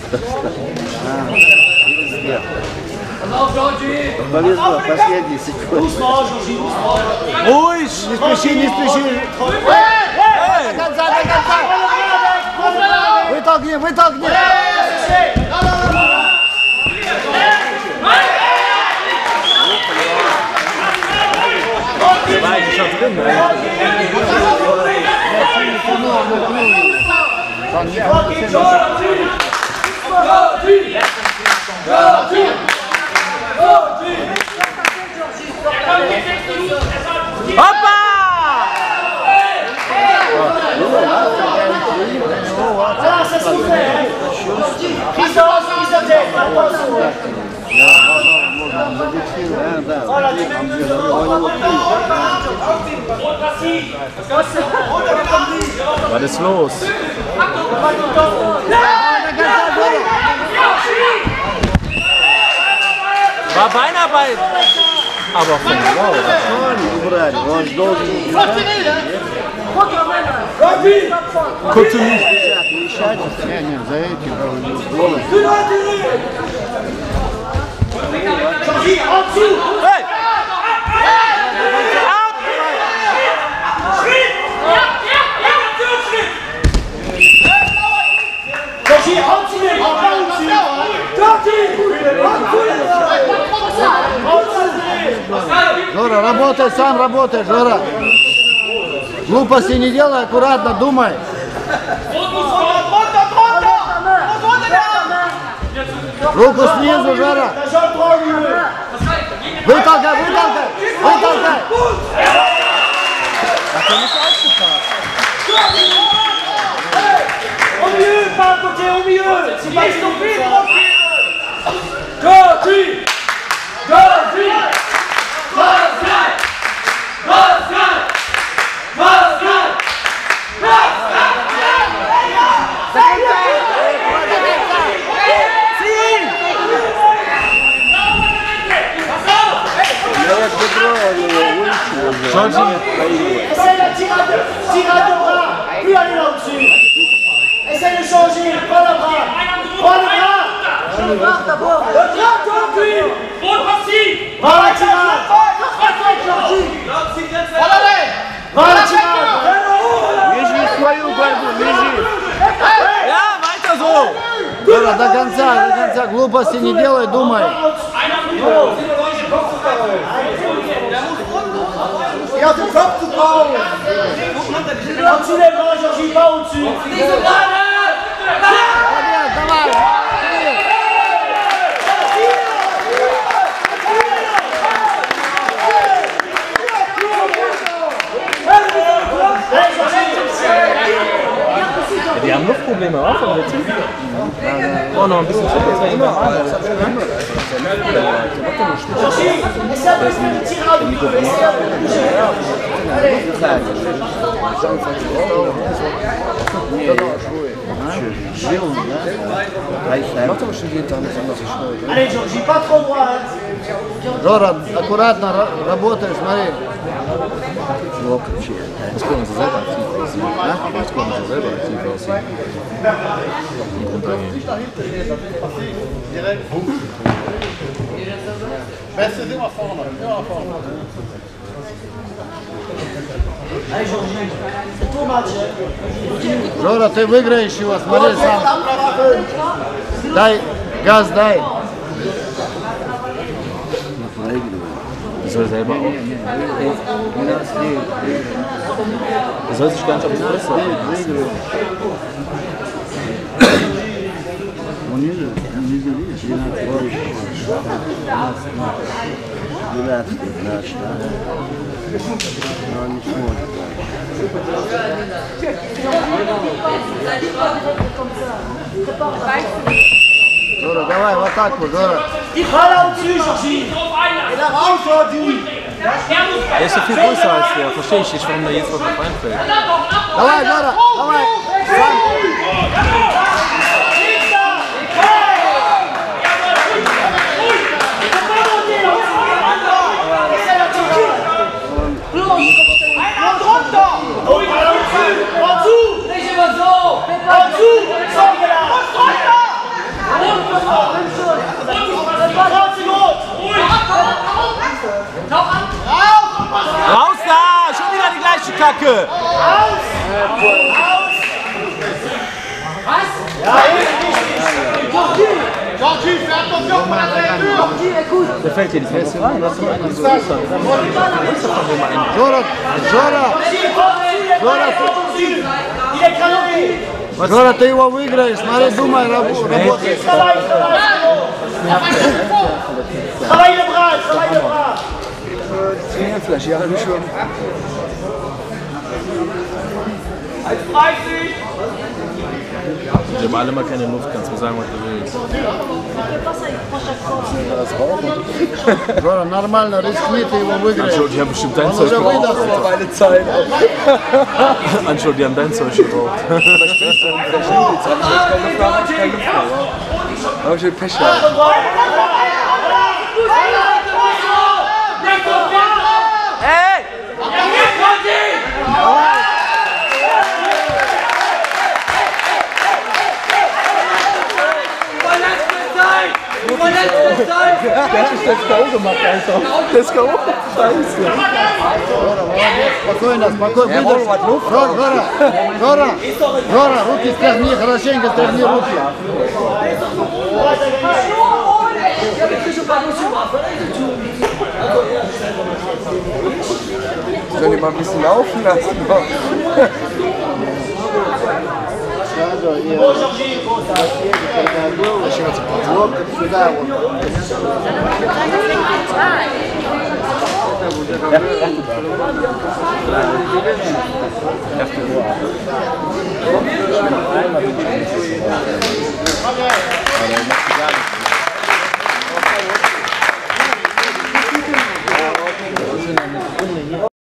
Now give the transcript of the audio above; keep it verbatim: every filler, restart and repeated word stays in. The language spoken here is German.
Повезло, последний секунд. Ruhig! Не спеши, не спеши! До конца, до конца! Вытолкни, вытолкни! War eigentlich schon drin, ne? Hoppa! Voilà, ça se fait. Prise de lance, prise de tête, attention. Voilà, tu Was ist los? War Beinarbeit! Aber von wow, Убрали, он же должен... Contenu. Не, не, за этим. Hey! Жора, работай сам, работай, Жора. Глупости не делай, аккуратно, думай. Руку снизу, Жора. Вытолкай, вытолкай, вытолкай. Au milieu, pas à côté, au milieu. C'est pas stoppé, tranquille. Gordy, Gordy, Gordy, Gordy, Gordy. Essaye la tirade, tirade de bras, plus aller là-dessus. Essaye de changer, pas le bras, pas le bras. Le bras d'abord. Le bras Gordy. Va la tirade. Va la tirade. Лежи свою борьбу, лежи. Ja, weiter so! Жора, до конца, до конца. Глупости не делай, думай. Et on te frappe tout droit. Au-dessus des bras, Georgie, pas au-dessus. Давай. Die haben Luftprobleme auch von der Team. Oh, noch ein bisschen zu. Das war immer anders. Georgie, essaie de se mettre tirer à bout. Allez, Georgie, pas trop droit. Жора, аккуратно работаешь, смотри. Das können sie selber aktiv aussehen. Das können sie selber aktiv aussehen. Allez, Georgie, c'est ton match. Жора, ты выиграешь его, смотри сам. Дай, газ дай. Die soll selber auch. Die soll sich gar nicht auf die Fresse halten. Жора, давай в атаку, Жора. Il va là au-dessus, Georgie. Et là, raus, Georgie. Er ist so viel größer als der. Verstehe ich nicht, warum der jetzt was drauf einfällt. Давай, Жора, давай. Kacke! Aus! Aus! Was? Ja, Georgie, fais attention pour la ceinture. Der fällt hier nicht mehr rein. Was ist das? Жора, Жора, il est cramé. Жора, ты его выиграешь, смотри, думай, раб- работай. Travaille, travaille, travaille le bras, travaille le bras. Die haben alle mal keine Luft, kannst du mir sagen, was du willst. Жора, нормально, рискни, ты его выиграешь. Anschau, die haben bestimmt dein Он Zeug уже geraucht. выдохнул. Meine Zeit. Anschau, die haben dein Zeug geraucht. Aber ich will Pech haben. Der hat sich das K O gemacht, Alter. Das K O? Scheiße. Жора, молодец, спокойно, спокойно, Я выдохни. вот люфт. Жора, Жора, Жора, Жора, руки стряхни, хорошенько стряхни руки. Sollen die mal ein bisschen laufen lassen? Сразу и вот сюда вот.